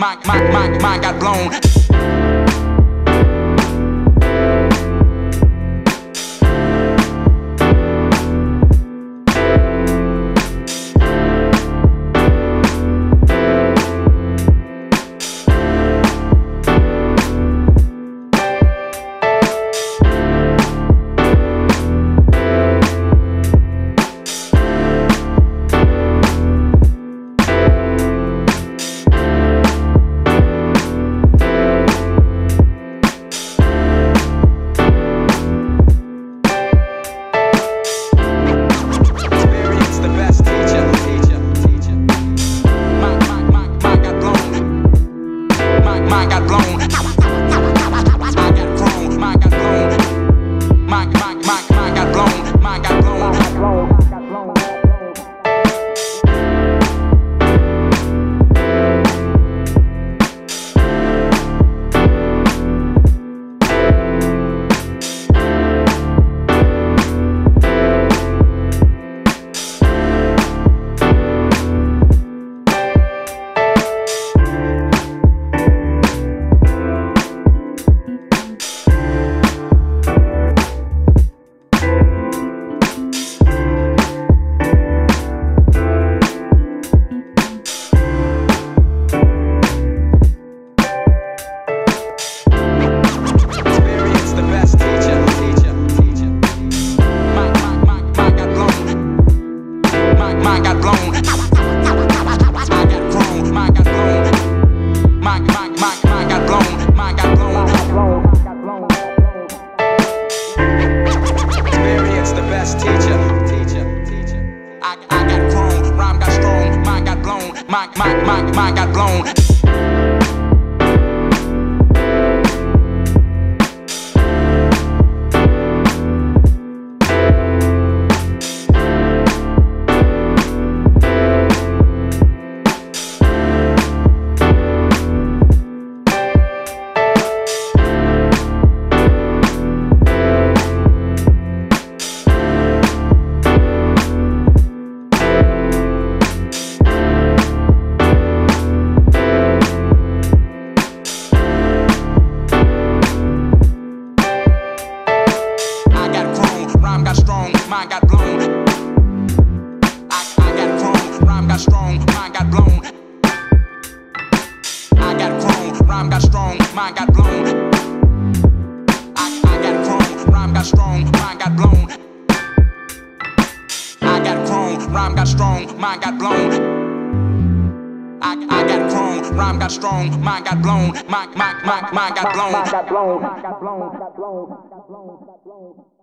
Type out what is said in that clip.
mind got blown. Mind got blown. Mind got blown. I got chrome, rhyme got strong, mind got blown. I got chrome, rhyme got strong, mind got blown. I got chrome, rhyme got strong, mind got blown. I got chrome, rhyme got strong, mind got blown. I got chrome, rhyme got strong, mind got blown. Mind got blown.